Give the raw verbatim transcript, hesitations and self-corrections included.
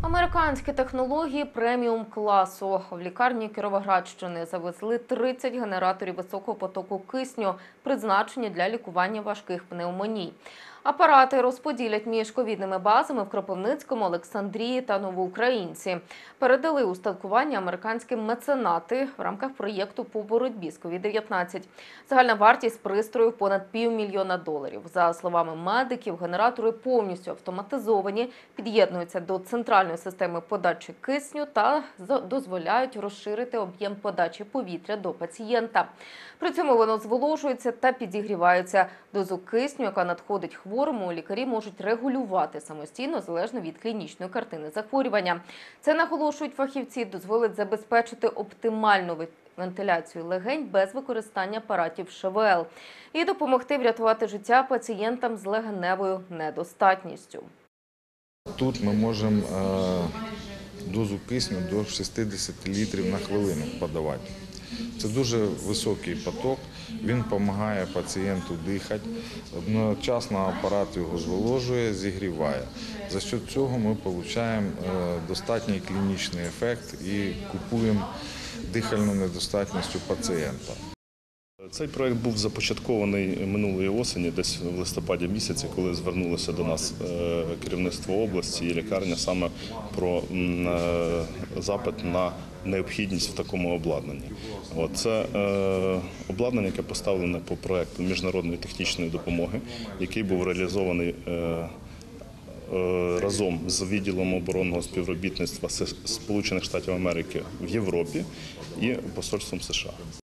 Американські технології преміум-класу. В лікарні Кіровоградщини завезли тридцять генераторів високого потоку кисню, призначені для лікування важких пневмоній. Апарати розподілять між ковідними базами в Кропивницькому, Олександрії та Новоукраїнці. Передали устаткування американські меценати в рамках проєкту по боротьбі з ковід дев'ятнадцять. Загальна вартість пристрою – понад півмільйона доларів. За словами медиків, генератори повністю автоматизовані, під'єднуються до центральної системи подачі кисню та дозволяють розширити об'єм подачі повітря до пацієнта. При цьому воно зволожується та підігрівається. Дозу кисню, яка надходить хворому, лікарі можуть регулювати самостійно, залежно від клінічної картини захворювання. Це, наголошують фахівці, дозволить забезпечити оптимальну вентиляцію легень без використання апаратів ШВЛ і допомогти врятувати життя пацієнтам з легеневою недостатністю. Тут ми можемо дозу кисню до шістдесят літрів на хвилину подавати. Це дуже високий поток, він допомагає пацієнту дихати, одночасно апарат його зволожує, зігріває. За що цього ми отримуємо достатній клінічний ефект і купуємо дихальну недостатність у пацієнта. Цей проєкт був започаткований минулої осені, десь в листопаді місяці, коли звернулося до нас керівництво області і лікарня саме про запит на необхідність в такому обладнанні. Це обладнання, яке поставлене по проєкту міжнародної технічної допомоги, який був реалізований разом з відділом оборонного співробітництва Сполучених Штатів Америки в Європі і посольством США.